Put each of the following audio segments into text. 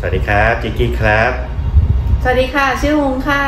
สวัสดีครับจิกกี้ครับสวัสดีค่ะชื่อฮงค่ะ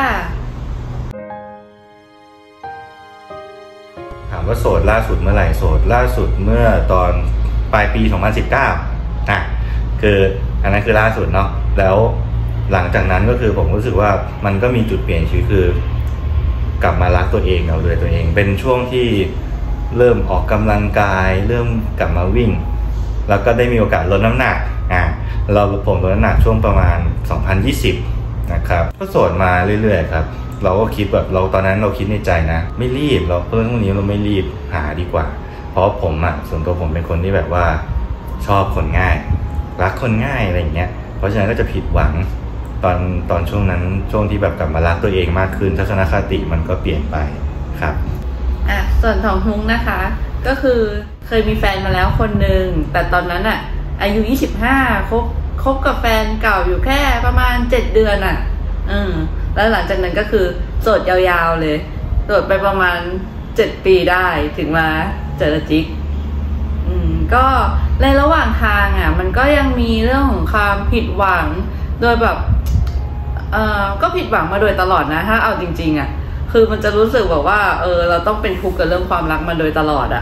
ถามว่าโสดล่าสุดเมื่อไหร่โสดล่าสุดเมื่อตอนปลายปี2019คืออันนั้นคือล่าสุดเนาะแล้วหลังจากนั้นก็คือผมรู้สึกว่ามันก็มีจุดเปลี่ยนชีวิตคือกลับมารักตัวเองเอาดูแลตัวเองเป็นช่วงที่เริ่มออกกำลังกายเริ่มกลับมาวิ่งแล้วก็ได้มีโอกาสลดน้ำหนักผมลดน้ำหนักช่วงประมาณ2020นะครับก็โสดมาเรื่อยๆครับเราก็คิดแบบตอนนั้นเราคิดในใจนะไม่รีบเราเพิ่งวันนี้เราไม่รีบหาดีกว่าเพราะผมส่วนตัวผมเป็นคนที่แบบว่าชอบคนง่ายรักคนง่ายอะไรอย่างเงี้ยเพราะฉะนั้นก็จะผิดหวังตอนช่วงนั้นช่วงที่แบบกลับมารักตัวเองมากขึ้นทัศนคติมันก็เปลี่ยนไปครับส่วนของฮุ้งนะคะก็คือเคยมีแฟนมาแล้วคนหนึ่งแต่ตอนนั้นอายุ25คบกับแฟนเก่าอยู่แค่ประมาณ7 เดือนแล้วหลังจากนั้นก็คือโสดยาวๆเลยโสดไปประมาณ7 ปีได้ถึงมาเจอจิ๊กก็ในระหว่างทางมันก็ยังมีเรื่องของความผิดหวังโดยแบบก็ผิดหวังมาโดยตลอดนะถ้าเอาจริงๆคือมันจะรู้สึกแบบว่าเราต้องเป็นทุกข์กับเรื่องความรักมาโดยตลอด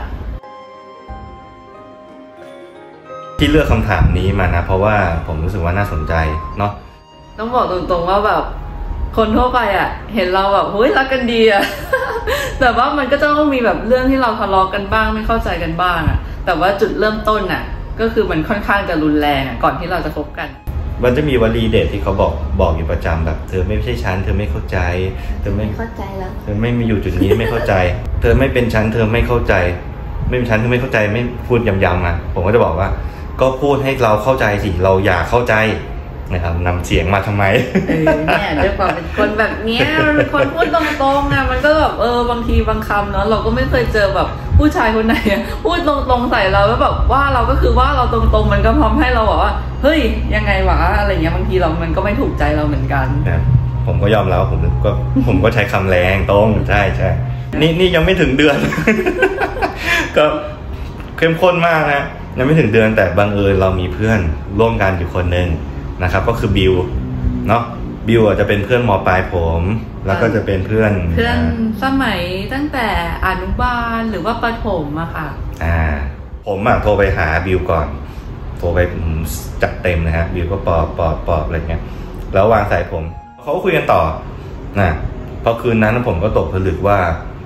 ที่เลือกคำถามนี้มานะเพราะว่าผมรู้สึกว่าน่าสนใจเนาะต้องบอกตรงๆว่าแบบคนทั่วไปเห็นเราแบบเฮ้ยรักกันดีแต่ว่ามันก็จะต้องมีแบบเรื่องที่เราทะเลาะกันบ้างไม่เข้าใจกันบ้างแต่ว่าจุดเริ่มต้นก็คือมันค่อนข้างจะรุนแรงก่อนที่เราจะคบกันมันจะมีวลีเด็ดที่เขาบอกอยู่ประจำแบบเธอไม่ใช่ฉันเธอไม่เข้าใจเธอไม่เข้าใจแล้วเธอไม่มีอยู่จุดนี้ไม่เข้าใจเธอไม่เป็นฉันเธอไม่เข้าใจไม่เป็นฉันเธอไม่เข้าใจไม่พูดย้ำๆผมก็จะบอกว่าก็พูดให้เราเข้าใจสิเราอยากเข้าใจนะครับนำเสียงมาทำไมเนี่ยด้วยความเป็นคนแบบเนี้ยเป็นคนพูดตรงๆมันก็แบบบางทีบางคำเนาะเราก็ไม่เคยเจอแบบผู้ชายคนไหนพูดตรงๆใส่เราแล้วแบบว่าเราก็คือว่าเราตรงๆมันก็พร้อมให้เราบอกว่าเฮ้ยยังไงวะอะไรเงี้ยบางทีมันก็ไม่ถูกใจเราเหมือนกันผมก็ยอมแล้วผมก็ใช้คำแรงตรงใช่นี่ยังไม่ถึงเดือน ก็เข้มข้นมากนะยังไม่ถึงเดือนแต่บังเอิญเรามีเพื่อนร่วมกันอยู่คนหนึ่งนะครับก็คือบิวเนาะบิวจะเป็นเพื่อนม.ปลายผมแล้วก็จะเป็นเพื่อนสมัยตั้งแต่อนุบาลหรือว่าประถมค่ะผมโทรไปหาบิวก่อนโทรไปจัดเต็มนะฮะบิวก็ปอบอะไรเงี้ยแล้ววางสายผมเขาก็คุยกันต่อพอคืนนั้นผมก็ตกผลึกว่า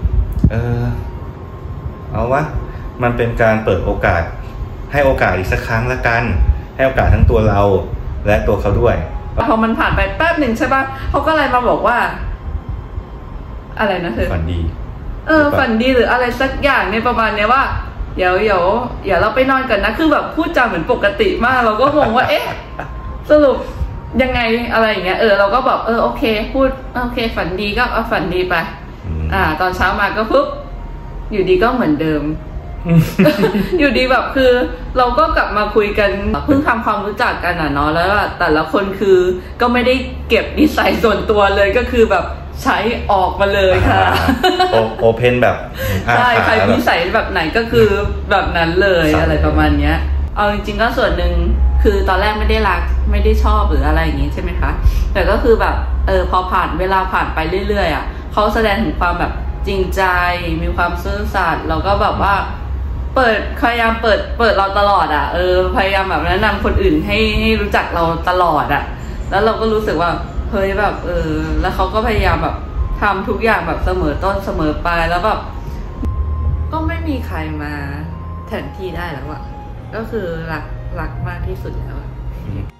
เอาวะมันเป็นการเปิดโอกาสให้โอกาสอีกสักครั้งละกันให้โอกาสทั้งตัวเราและตัวเขาด้วยพอมันผ่านไปแป๊บหนึ่งใช่ปะเขาก็เลยมาบอกว่าอะไรนะเธอฝันดีฝันดีหรืออะไรสักอย่างในประมาณเนี้ยว่าเดี๋ยวเราไปนอนกันนะคือแบบพูดจาเหมือนปกติมากเราก็งงว่าเอ๊ะสรุปยังไงอะไรอย่างเงี้ยเราก็แบบโอเคพูดโอเคฝันดีก็เอาฝันดีไปตอนเช้ามาก็ปุ๊บอยู่ดีก็เหมือนเดิม อยู่ดีแบบคือเราก็กลับมาคุยกันเพิ่งทำความรู้จักกันเนาะแล้วแต่ละคนคือก็ไม่ได้เก็บนิสัยส่วนตัวเลยก็คือแบบใช้ออกมาเลยค่ะโอเพนแบบใช่ใครนิสัยแบบไหนก็คือแบบนั้นเลยอะไรประมาณเนี้ยเอาจริงๆก็ส่วนหนึ่งคือตอนแรกไม่ได้รักไม่ได้ชอบหรืออะไรอย่างงี้ใช่ไหมคะแต่ก็คือแบบพอเวลาผ่านไปเรื่อยๆเขาแสดงถึงความแบบจริงใจมีความซื่อสัตย์แล้วก็แบบว่าพยายามเปิดเราตลอดพยายามแบบแนะนำคนอื่นให้รู้จักเราตลอดแล้วเราก็รู้สึกว่าเฮ้ยแบบแล้วเขาก็พยายามแบบทำทุกอย่างแบบเสมอต้นเสมอปลายแล้วแบบก็ไม่มีใครมาแทนที่ได้แล้วก็คือรักมากที่สุดแล้ว